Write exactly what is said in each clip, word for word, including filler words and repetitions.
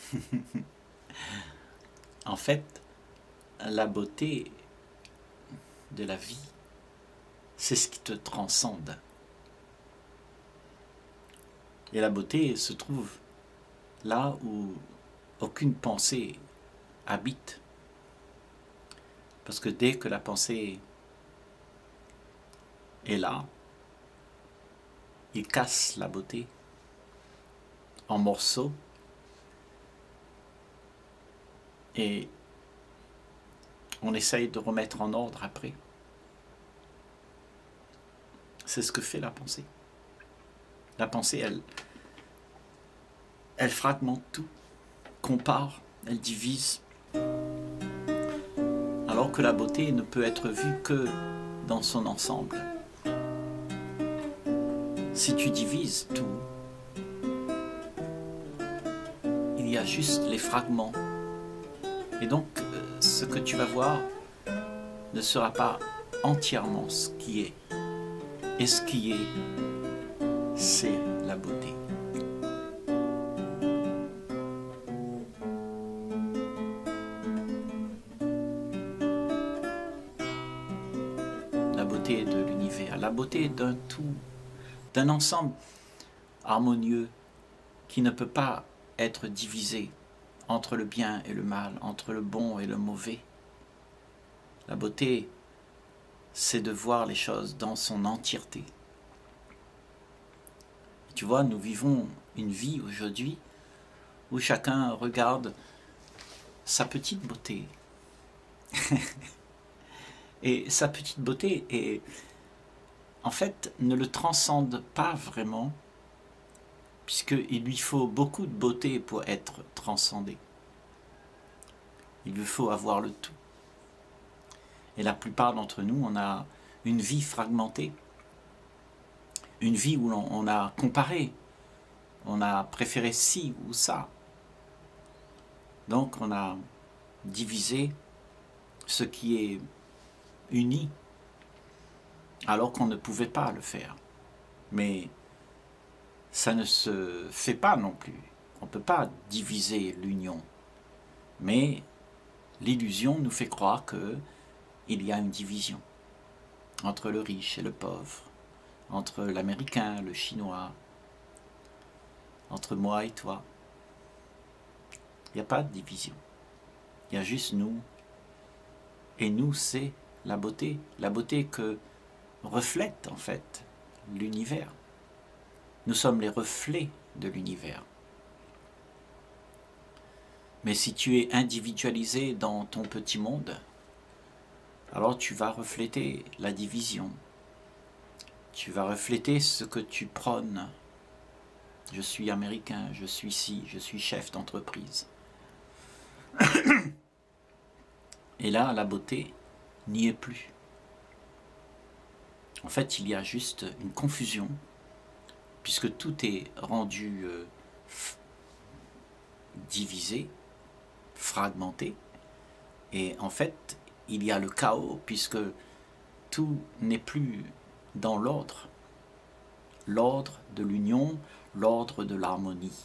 En fait, la beauté de la vie, c'est ce qui te transcende. Et la beauté se trouve là où aucune pensée habite. Parce que dès que la pensée est là, il casse la beauté en morceaux et on essaye de remettre en ordre après. C'est ce que fait la pensée. La pensée, elle, elle fragmente tout, compare, elle divise. Alors que la beauté ne peut être vue que dans son ensemble. Si tu divises tout, il y a juste les fragments. Et donc, ce que tu vas voir ne sera pas entièrement ce qui est. Et ce qui est, c'est la beauté. La beauté de l'univers, la beauté d'un tout, d'un ensemble harmonieux qui ne peut pas être divisé entre le bien et le mal, entre le bon et le mauvais. La beauté, c'est de voir les choses dans son entièreté. Tu vois, nous vivons une vie aujourd'hui où chacun regarde sa petite beauté. Et sa petite beauté, est, en fait, ne le transcende pas vraiment, puisqu'il lui faut beaucoup de beauté pour être transcendé. Il lui faut avoir le tout. Et la plupart d'entre nous, on a une vie fragmentée, une vie où on a comparé, on a préféré ci ou ça. Donc on a divisé ce qui est uni, alors qu'on ne pouvait pas le faire. Mais ça ne se fait pas non plus. On ne peut pas diviser l'union. Mais l'illusion nous fait croire qu'il y a une division entre le riche et le pauvre, entre l'américain, le chinois, entre moi et toi. Il n'y a pas de division. Il y a juste nous. Et nous, c'est la beauté. La beauté que reflète en fait l'univers. Nous sommes les reflets de l'univers. Mais si tu es individualisé dans ton petit monde, alors tu vas refléter la division. Tu vas refléter ce que tu prônes. Je suis américain, je suis ci, je suis chef d'entreprise. Et là, la beauté n'y est plus. En fait, il y a juste une confusion, puisque tout est rendu euh, divisé, fragmenté. Et en fait, il y a le chaos, puisque tout n'est plus dans l'ordre. L'ordre de l'union, l'ordre de l'harmonie.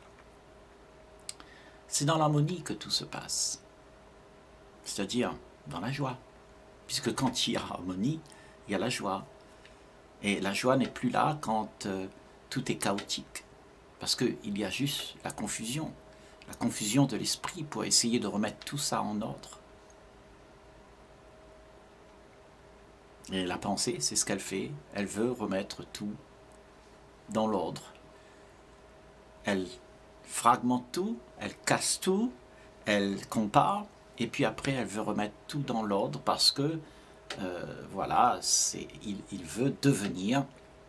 C'est dans l'harmonie que tout se passe. C'est-à-dire dans la joie. Puisque quand il y a harmonie, il y a la joie. Et la joie n'est plus là quand euh, tout est chaotique. Parce qu'il y a juste la confusion. La confusion de l'esprit pour essayer de remettre tout ça en ordre. Et la pensée, c'est ce qu'elle fait. Elle veut remettre tout dans l'ordre. Elle fragmente tout, elle casse tout, elle compare, et puis après elle veut remettre tout dans l'ordre parce que, euh, voilà, c'est, il, il veut devenir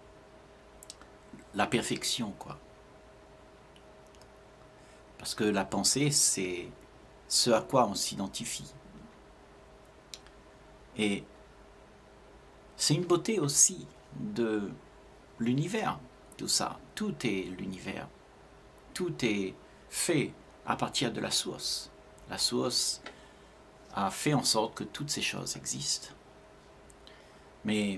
la perfection, quoi. Parce que la pensée, c'est ce à quoi on s'identifie. Et c'est une beauté aussi de l'univers, tout ça. Tout est l'univers. Tout est fait à partir de la source. La source a fait en sorte que toutes ces choses existent. Mais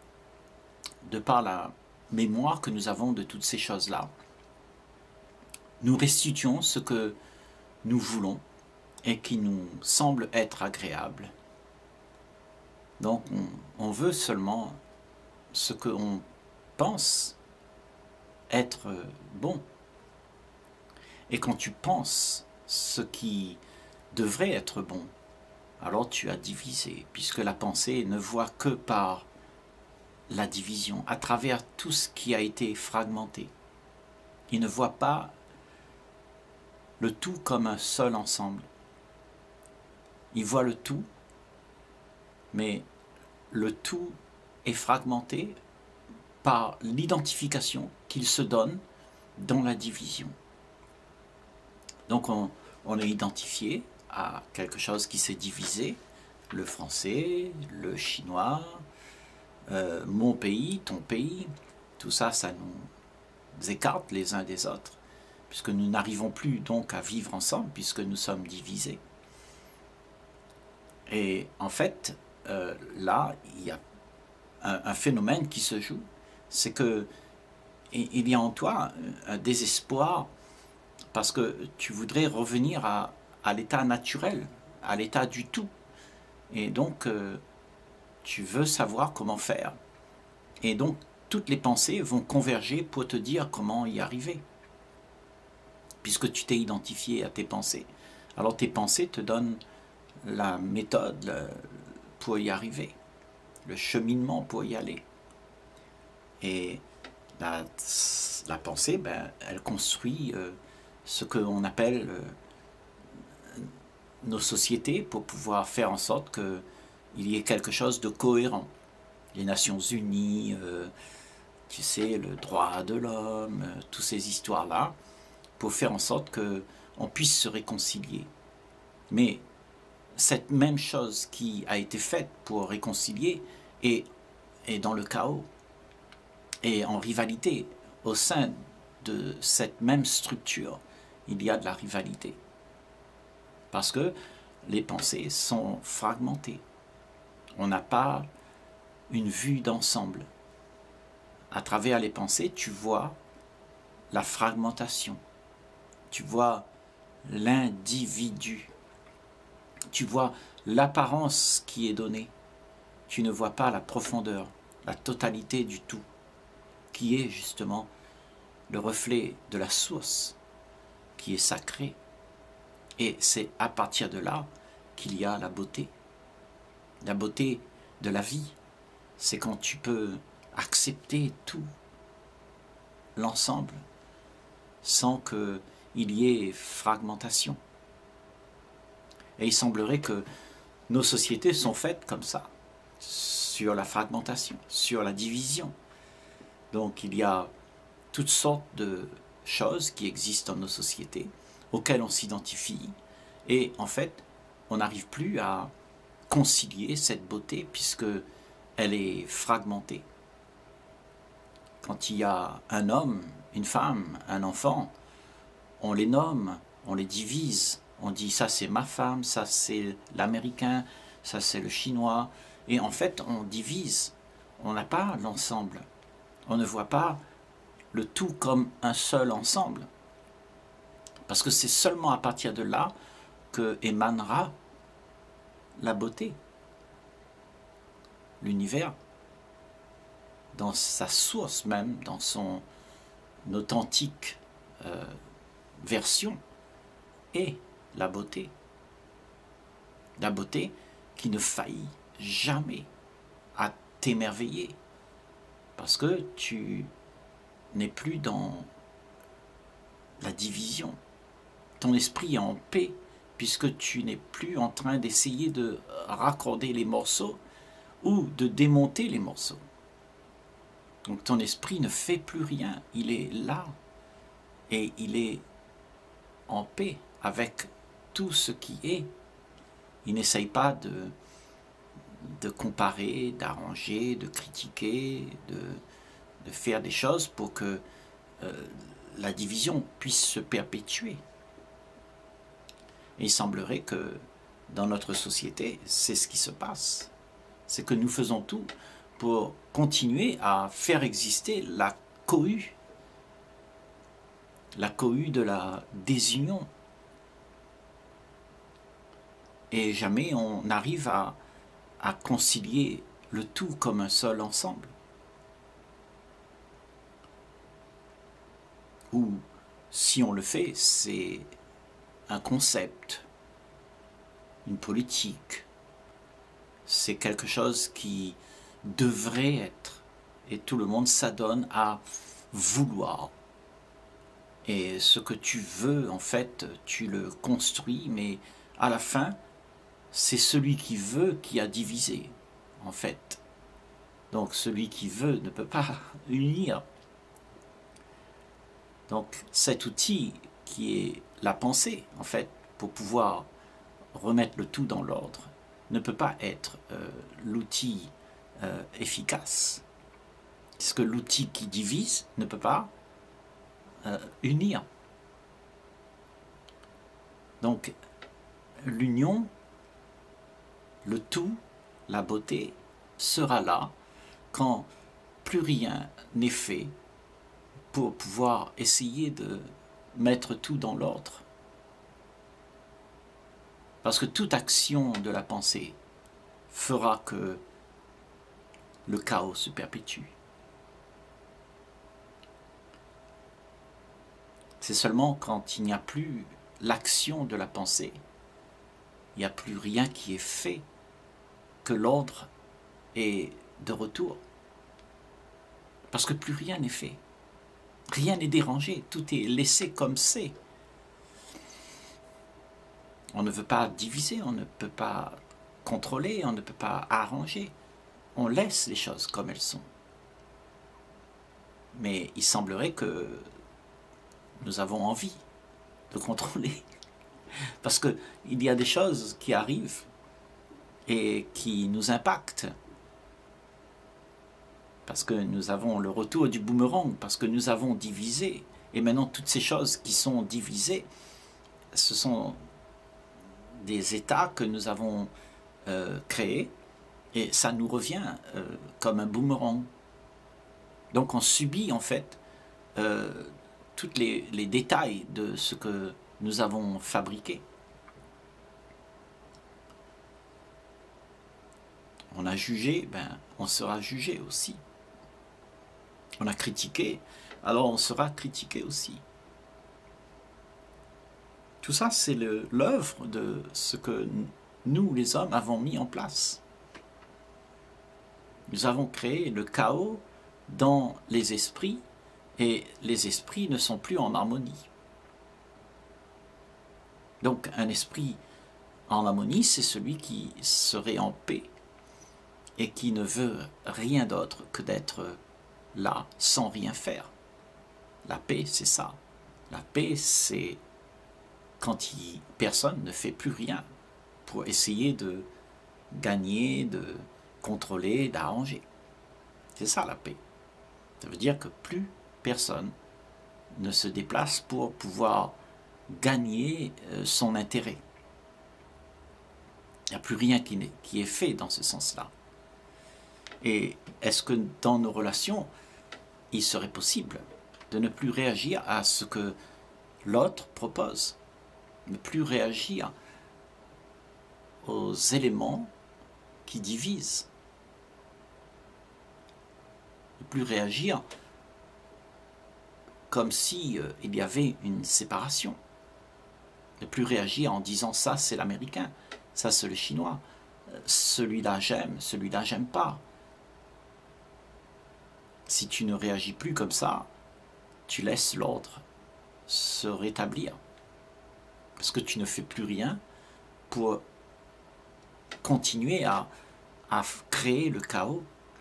de par la mémoire que nous avons de toutes ces choses-là, nous restituons ce que nous voulons et qui nous semble être agréable. Donc on, on veut seulement ce qu'on pense être bon. Et quand tu penses ce qui devrait être bon, alors tu as divisé, puisque la pensée ne voit que par la division, à travers tout ce qui a été fragmenté. Il ne voit pas le tout comme un seul ensemble. Il voit le tout, mais le tout est fragmenté par l'identification qu'il se donne dans la division. Donc on, on est identifié à quelque chose qui s'est divisé, le français, le chinois, euh, mon pays, ton pays, tout ça, ça nous écarte les uns des autres, puisque nous n'arrivons plus donc à vivre ensemble, puisque nous sommes divisés. Et en fait, euh, là, il y a un, un phénomène qui se joue, c'est que il y a en toi un désespoir, parce que tu voudrais revenir à, à l'état naturel, à l'état du tout. Et donc, euh, tu veux savoir comment faire. Et donc, toutes les pensées vont converger pour te dire comment y arriver. Puisque tu t'es identifié à tes pensées. Alors, tes pensées te donnent la méthode pour y arriver, le cheminement pour y aller. Et la, la pensée, ben, elle construit euh, ce qu'on appelle euh, nos sociétés pour pouvoir faire en sorte qu'il y ait quelque chose de cohérent. Les Nations Unies, euh, tu sais, le droit de l'homme, euh, toutes ces histoires-là, pour faire en sorte qu'on puisse se réconcilier. Mais cette même chose qui a été faite pour réconcilier est, est dans le chaos et en rivalité. Au sein de cette même structure, il y a de la rivalité. Parce que les pensées sont fragmentées. On n'a pas une vue d'ensemble. À travers les pensées, tu vois la fragmentation. Tu vois l'individu. Tu vois l'apparence qui est donnée. Tu ne vois pas la profondeur, la totalité du tout, qui est justement le reflet de la source, qui est sacrée. Et c'est à partir de là qu'il y a la beauté. La beauté de la vie, c'est quand tu peux accepter tout, l'ensemble, sans qu'il y ait fragmentation. Et il semblerait que nos sociétés sont faites comme ça, sur la fragmentation, sur la division. Donc il y a toutes sortes de choses qui existent dans nos sociétés, auxquelles on s'identifie, et en fait, on n'arrive plus à concilier cette beauté puisque elle est fragmentée. Quand il y a un homme, une femme, un enfant, on les nomme, on les divise, on dit ça c'est ma femme, ça c'est l'américain, ça c'est le chinois, et en fait on divise, on n'a pas l'ensemble, on ne voit pas le tout comme un seul ensemble. Parce que c'est seulement à partir de là que émanera la beauté. L'univers, dans sa source même, dans son authentique euh, version, est la beauté. La beauté qui ne faillit jamais à t'émerveiller. Parce que tu n'es plus dans la division. Ton esprit est en paix, puisque tu n'es plus en train d'essayer de raccorder les morceaux ou de démonter les morceaux. Donc ton esprit ne fait plus rien, il est là et il est en paix avec tout ce qui est. Il n'essaye pas de, de comparer, d'arranger, de critiquer, de, de faire des choses pour que euh, la division puisse se perpétuer. Et il semblerait que dans notre société, c'est ce qui se passe. C'est que nous faisons tout pour continuer à faire exister la cohue, la cohue de la désunion. Et jamais on n'arrive à, à concilier le tout comme un seul ensemble. Ou si on le fait, c'est un concept, une politique, c'est quelque chose qui devrait être, et tout le monde s'adonne à vouloir. Et ce que tu veux, en fait, tu le construis, mais à la fin, c'est celui qui veut qui a divisé, en fait. Donc celui qui veut ne peut pas unir. Donc cet outil qui est la pensée, en fait, pour pouvoir remettre le tout dans l'ordre, ne peut pas être euh, l'outil euh, efficace. Parce que l'outil qui divise ne peut pas euh, unir. Donc l'union, le tout, la beauté, sera là quand plus rien n'est fait pour pouvoir essayer de mettre tout dans l'ordre. Parce que toute action de la pensée fera que le chaos se perpétue. C'est seulement quand il n'y a plus l'action de la pensée, il n'y a plus rien qui est fait, que l'ordre est de retour. Parce que plus rien n'est fait. Rien n'est dérangé, tout est laissé comme c'est. On ne veut pas diviser, on ne peut pas contrôler, on ne peut pas arranger. On laisse les choses comme elles sont. Mais il semblerait que nous avons envie de contrôler. Parce qu'il y a des choses qui arrivent et qui nous impactent. Parce que nous avons le retour du boomerang, parce que nous avons divisé. Et maintenant, toutes ces choses qui sont divisées, ce sont des états que nous avons euh, créés, et ça nous revient euh, comme un boomerang. Donc on subit en fait euh, tous les, les détails de ce que nous avons fabriqué. On a jugé, ben, on sera jugé aussi. On a critiqué, alors on sera critiqué aussi. Tout ça, c'est l'œuvre de ce que nous, les hommes, avons mis en place. Nous avons créé le chaos dans les esprits, et les esprits ne sont plus en harmonie. Donc un esprit en harmonie, c'est celui qui serait en paix, et qui ne veut rien d'autre que d'être là, sans rien faire. La paix, c'est ça. La paix, c'est quand il, personne ne fait plus rien pour essayer de gagner, de contrôler, d'arranger. C'est ça la paix. Ça veut dire que plus personne ne se déplace pour pouvoir gagner son intérêt. Il n'y a plus rien qui, n'est, qui est fait dans ce sens-là. Et est-ce que dans nos relations, il serait possible de ne plus réagir à ce que l'autre propose, ne plus réagir aux éléments qui divisent, ne plus réagir comme si euh, il y avait une séparation, ne plus réagir en disant ça c'est l'américain, ça c'est le chinois, celui-là j'aime, celui-là j'aime pas. Si tu ne réagis plus comme ça, tu laisses l'ordre se rétablir. Parce que tu ne fais plus rien pour continuer à, à créer le chaos.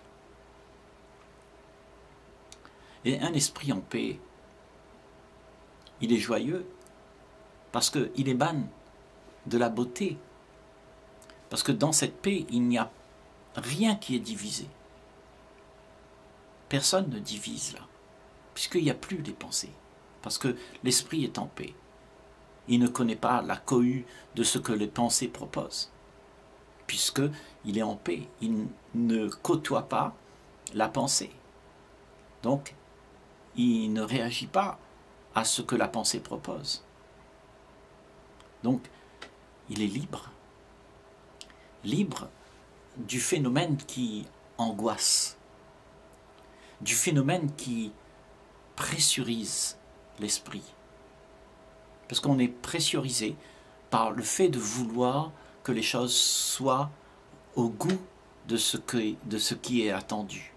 Et un esprit en paix, il est joyeux parce qu'il émane de la beauté. Parce que dans cette paix, il n'y a rien qui est divisé. Personne ne divise là, puisqu'il n'y a plus les pensées, parce que l'esprit est en paix. Il ne connaît pas la cohue de ce que les pensées proposent, puisqu'il est en paix, il ne côtoie pas la pensée. Donc, il ne réagit pas à ce que la pensée propose. Donc, il est libre. Libre du phénomène qui angoisse, du phénomène qui pressurise l'esprit. Parce qu'on est pressurisé par le fait de vouloir que les choses soient au goût de ce, que, de ce qui est attendu.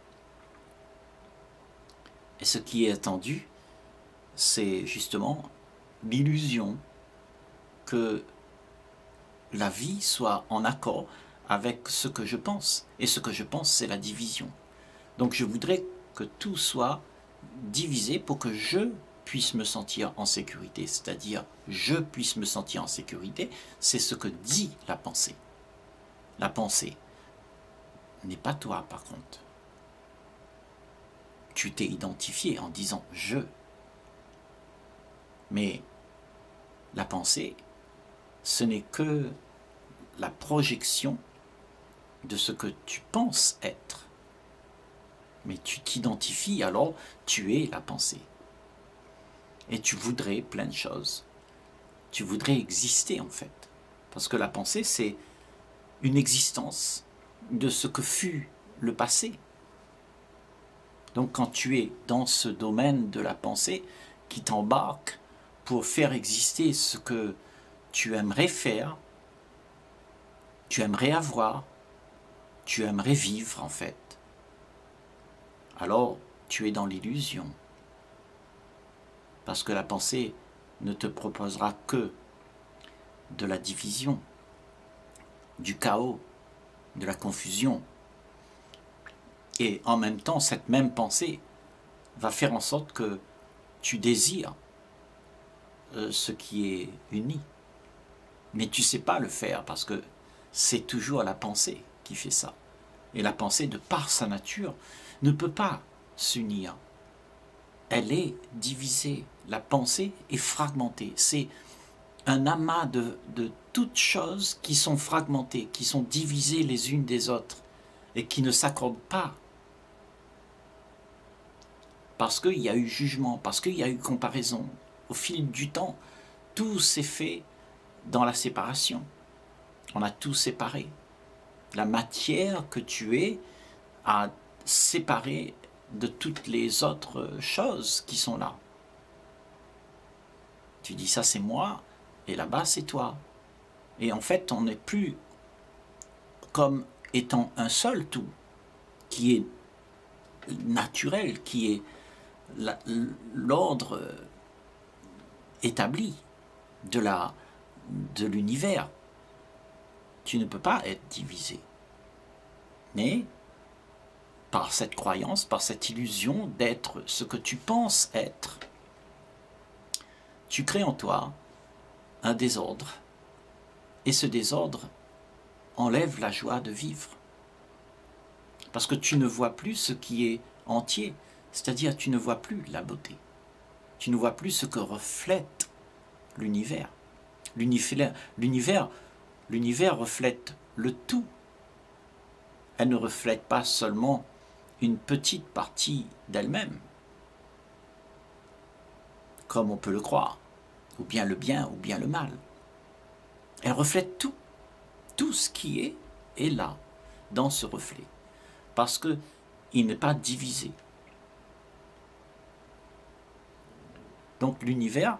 Et ce qui est attendu, c'est justement l'illusion que la vie soit en accord avec ce que je pense. Et ce que je pense, c'est la division. Donc je voudrais que tout soit divisé pour que je puisse me sentir en sécurité. C'est-à-dire, je puisse me sentir en sécurité, c'est ce que dit la pensée. La pensée n'est pas toi, par contre. Tu t'es identifié en disant « je ». Mais la pensée, ce n'est que la projection de ce que tu penses être. Mais tu t'identifies, alors tu es la pensée. Et tu voudrais plein de choses. Tu voudrais exister en fait. Parce que la pensée, c'est une existence de ce que fut le passé. Donc quand tu es dans ce domaine de la pensée qui t'embarque pour faire exister ce que tu aimerais faire, tu aimerais avoir, tu aimerais vivre en fait, alors tu es dans l'illusion. Parce que la pensée ne te proposera que de la division, du chaos, de la confusion. Et en même temps, cette même pensée va faire en sorte que tu désires euh, ce qui est uni. Mais tu ne sais pas le faire parce que c'est toujours la pensée qui fait ça. Et la pensée, de par sa nature, ne peut pas s'unir. Elle est divisée. La pensée est fragmentée. C'est un amas de, de toutes choses qui sont fragmentées, qui sont divisées les unes des autres et qui ne s'accordent pas. Parce qu'il y a eu jugement, parce qu'il y a eu comparaison. Au fil du temps, tout s'est fait dans la séparation. On a tout séparé. La matière que tu es a séparé de toutes les autres choses qui sont là. Tu dis ça c'est moi et là-bas c'est toi. Et en fait on n'est plus comme étant un seul tout qui est naturel, qui est l'ordre établi de la, de l'univers. Tu ne peux pas être divisé. Mais par cette croyance, par cette illusion d'être ce que tu penses être, tu crées en toi un désordre. Et ce désordre enlève la joie de vivre. Parce que tu ne vois plus ce qui est entier, c'est-à-dire tu ne vois plus la beauté. Tu ne vois plus ce que reflète l'univers. L'univers, l'univers, l'univers reflète le tout. Elle ne reflète pas seulement une petite partie d'elle-même, comme on peut le croire, ou bien le bien, ou bien le mal. Elle reflète tout. Tout ce qui est, est là, dans ce reflet. Parce qu'il n'est pas divisé. Donc l'univers,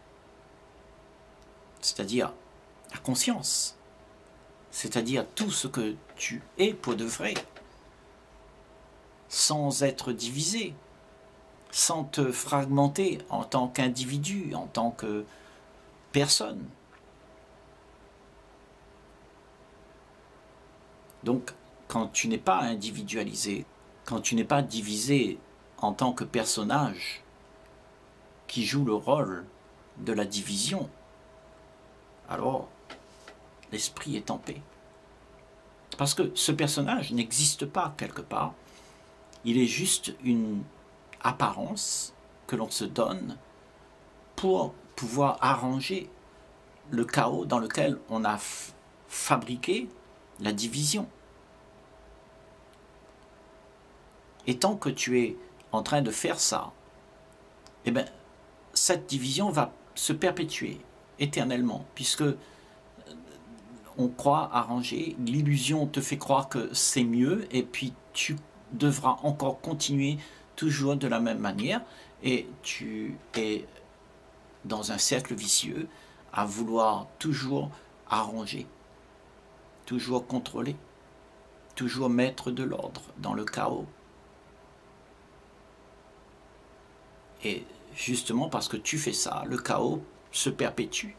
c'est-à-dire la conscience, c'est-à-dire tout ce que tu es pour de vrai, sans être divisé, sans te fragmenter en tant qu'individu, en tant que personne. Donc, quand tu n'es pas individualisé, quand tu n'es pas divisé en tant que personnage qui joue le rôle de la division, alors l'esprit est en paix. Parce que ce personnage n'existe pas quelque part, il est juste une apparence que l'on se donne pour pouvoir arranger le chaos dans lequel on a fabriqué la division. Et tant que tu es en train de faire ça, eh bien, cette division va se perpétuer éternellement, puisque on croit arranger, l'illusion te fait croire que c'est mieux, et puis tu devras encore continuer toujours de la même manière, et tu es dans un cercle vicieux à vouloir toujours arranger, toujours contrôler, toujours mettre de l'ordre dans le chaos. Et justement parce que tu fais ça, le chaos se perpétue.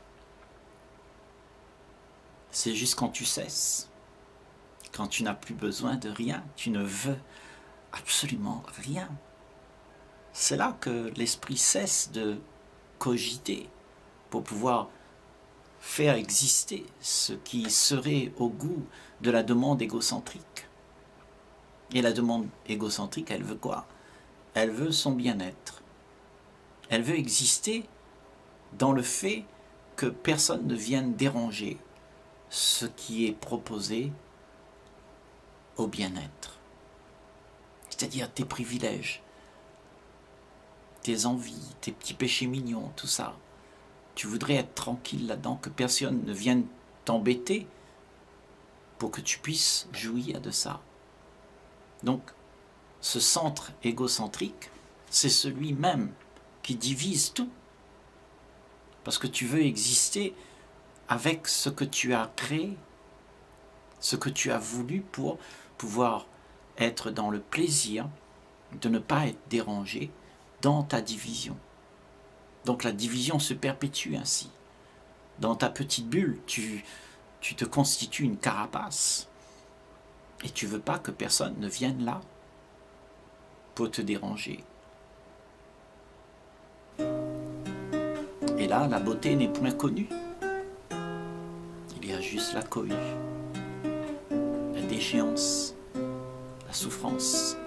C'est juste quand tu cesses, quand tu n'as plus besoin de rien, tu ne veux absolument rien. C'est là que l'esprit cesse de cogiter pour pouvoir faire exister ce qui serait au goût de la demande égocentrique. Et la demande égocentrique, elle veut quoi? Elle veut son bien-être. Elle veut exister dans le fait que personne ne vienne déranger ce qui est proposé au bien-être. C'est-à-dire tes privilèges, tes envies, tes petits péchés mignons, tout ça. Tu voudrais être tranquille là-dedans, que personne ne vienne t'embêter pour que tu puisses jouir de ça. Donc, ce centre égocentrique, c'est celui-même qui divise tout. Parce que tu veux exister avec ce que tu as créé, ce que tu as voulu pour pouvoir être dans le plaisir de ne pas être dérangé dans ta division. Donc la division se perpétue ainsi. Dans ta petite bulle, tu, tu te constitues une carapace et tu ne veux pas que personne ne vienne là pour te déranger. Et là, la beauté n'est point connue. Il y a juste la cohue, la déchéance, la souffrance.